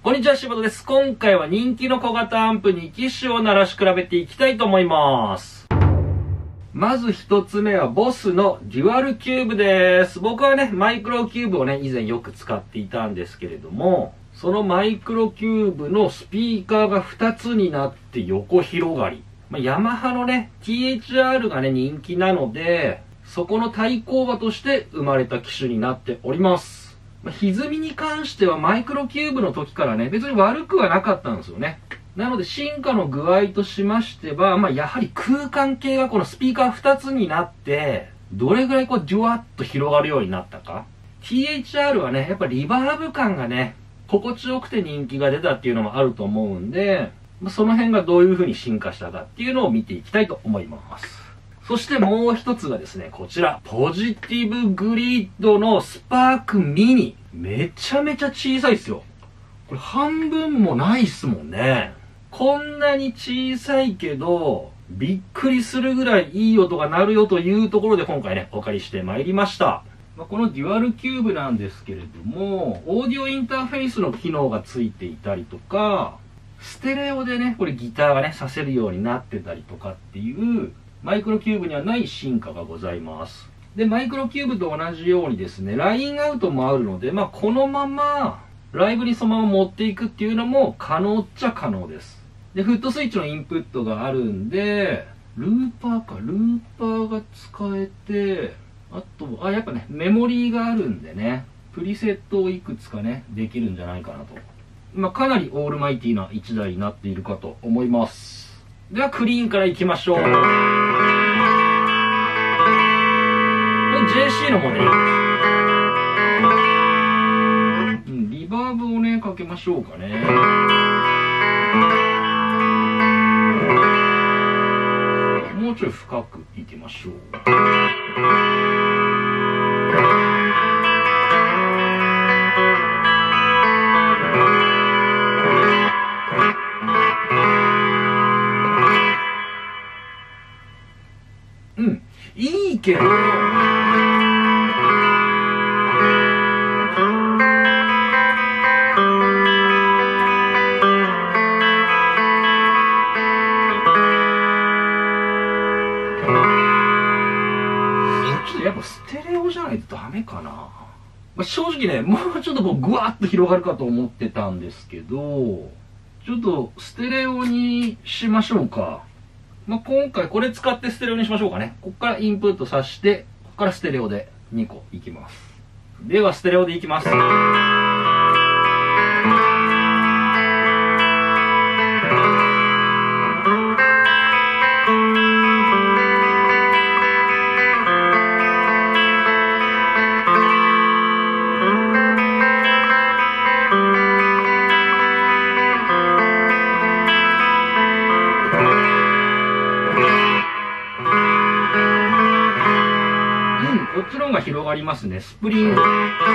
こんにちは、柴田です。今回は人気の小型アンプに機種を鳴らし比べていきたいと思います。まず一つ目はボスのデュアルキューブです。僕はね、マイクロキューブをね、以前よく使っていたんですけれども、そのマイクロキューブのスピーカーが2つになって横広がり。ヤマハのね、THR がね、人気なので、そこの対抗馬として生まれた機種になっております。歪みに関してはマイクロキューブの時からね、別に悪くはなかったんですよね。なので進化の具合としましては、やはり空間系がこのスピーカー2つになって、どれぐらいこうデュワッと広がるようになったか。THR はね、やっぱリバーブ感がね、心地よくて人気が出たっていうのもあると思うんで、その辺がどういう風に進化したかっていうのを見ていきたいと思います。そしてもう一つがですね、こちら。ポジティブグリッドのスパークミニ。めちゃめちゃ小さいですよ。これ半分もないっすもんね。こんなに小さいけど、びっくりするぐらいいい音が鳴るよというところで今回ね、お借りしてまいりました。このデュアルキューブなんですけれども、オーディオインターフェースの機能がついていたりとか、ステレオでね、これギターがね、させるようになってたりとかっていう、マイクロキューブにはない進化がございます。で、マイクロキューブと同じようにですね、ラインアウトもあるので、このまま、ライブにそのまま持っていくっていうのも可能っちゃ可能です。で、フットスイッチのインプットがあるんで、ルーパーが使えて、あと、やっぱね、メモリーがあるんでね、プリセットをいくつかね、できるんじゃないかなと。かなりオールマイティーな1台になっているかと思います。ではクリーンからいきましょう。これ JC のモデル。リバーブをね、かけましょうかね。もうちょい深くいきましょう。いいけど、やっぱステレオじゃないとダメかな。正直ね、もうちょっとこうグワッと広がるかと思ってたんですけど、ちょっとステレオにしましょうか。今回これ使ってステレオにしましょうかね。ここからインプットさして、ここからステレオで2個いきます。ではステレオでいきます。こっちの方が広がりますね。スプリング。ちょ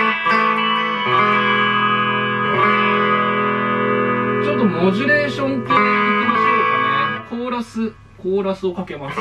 っとモジュレーション系でいきましょうかね。コーラスをかけます。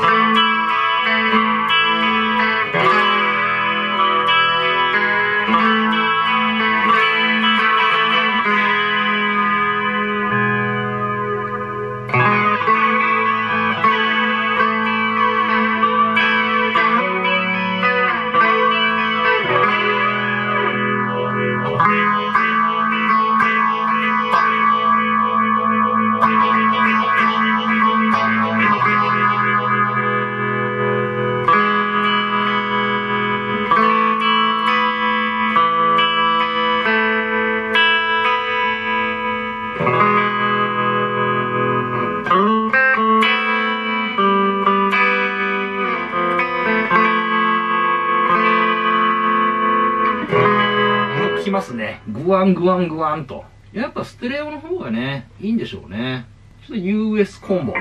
きますね。グワングワングワンと。やっぱステレオの方がね、いいんでしょうね。ちょっと US コンボ。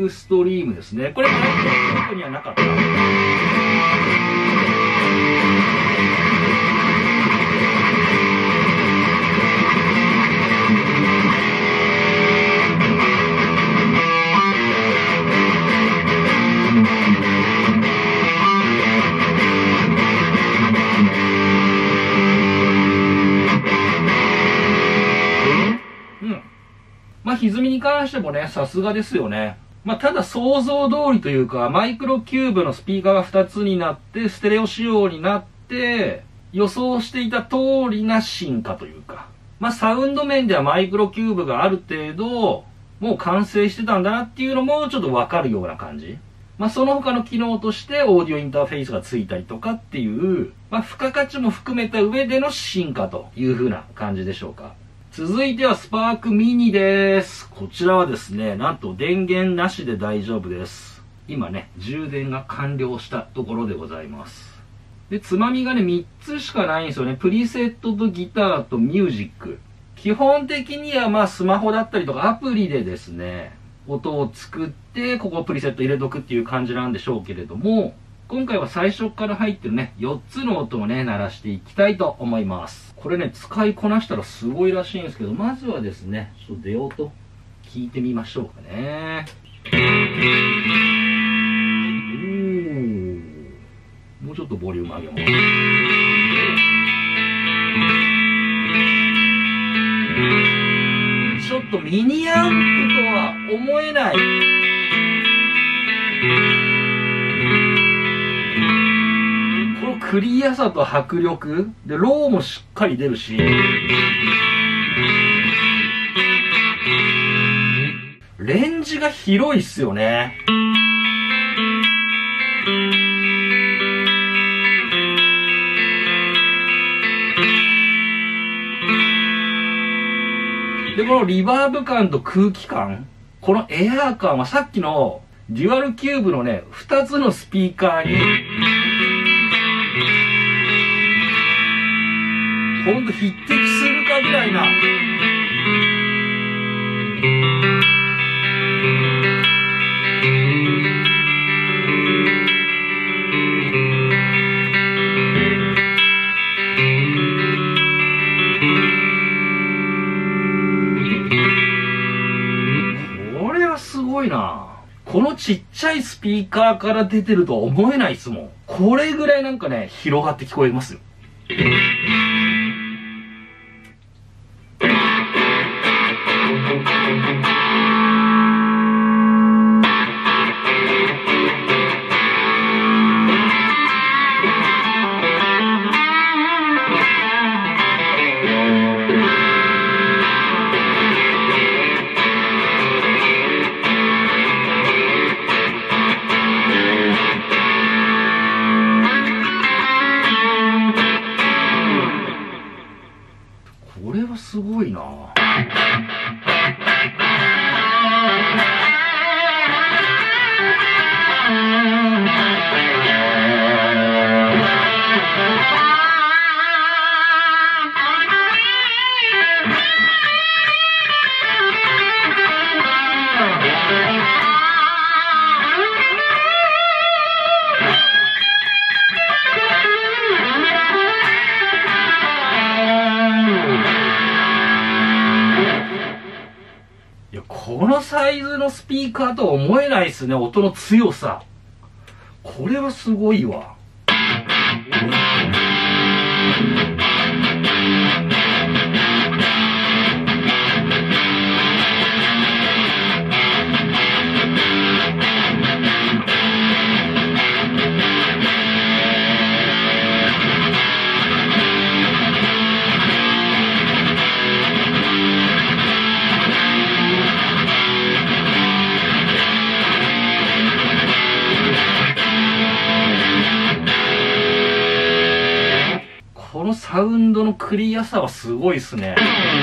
グストリームですね。これマイクロキューブにはなかった。歪みに関してもね、さすがですよね。ただ想像通りというか、マイクロキューブのスピーカーが2つになって、ステレオ仕様になって、予想していた通りな進化というか、サウンド面ではマイクロキューブがある程度、もう完成してたんだなっていうのもちょっとわかるような感じ。その他の機能としてオーディオインターフェースがついたりとかっていう、付加価値も含めた上での進化という風な感じでしょうか。続いてはスパークミニです。こちらはですね、なんと電源なしで大丈夫です。今ね、充電が完了したところでございます。で、つまみがね、3つしかないんですよね。プリセットとギターとミュージック。基本的にはスマホだったりとかアプリでですね、音を作って、ここプリセット入れとくっていう感じなんでしょうけれども、今回は最初から入ってるね、4つの音をね、鳴らしていきたいと思います。これね、使いこなしたらすごいらしいんですけど、まずはですね、ちょっと出音、聞いてみましょうかね。もうちょっとボリューム上げます。ちょっとミニアンプとは思えない。このクリアさと迫力で、ローもしっかり出るし、レンジが広いっすよね。で、このリバーブ感と空気感、このエアー感はさっきのデュアルキューブのね、2つのスピーカーに、ほんと匹敵するかぐらいな。これはすごいな。このちっちゃいスピーカーから出てるとは思えないっすもん。これぐらいなんかね、広がって聞こえますよ。これはすごいな。このサイズのスピーカーとは思えないですね、音の強さ。これはすごいわ。このサウンドのクリアさはすごいですね。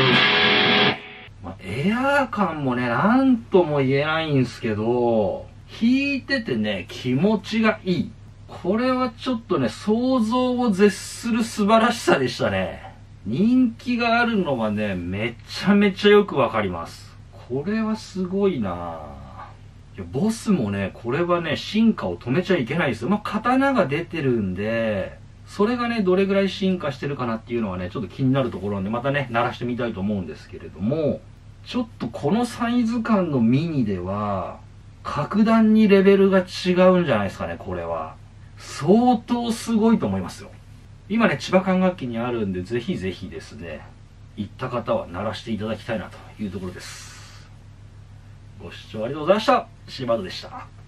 エアー感もね、なんとも言えないんですけど、弾いててね、気持ちがいい。これはちょっとね、想像を絶する素晴らしさでしたね。人気があるのがね、めちゃめちゃよくわかります。これはすごいなぁ。 いや、ボスもね、これはね、進化を止めちゃいけないですよ。まあ、刀が出てるんで、それがね、どれぐらい進化してるかなっていうのはね、ちょっと気になるところなんで、またね、鳴らしてみたいと思うんですけれども、ちょっとこのサイズ感のミニでは、格段にレベルが違うんじゃないですかね、これは。相当すごいと思いますよ。今ね、千葉管楽器にあるんで、ぜひぜひですね、行った方は鳴らしていただきたいなというところです。ご視聴ありがとうございました。柴田でした。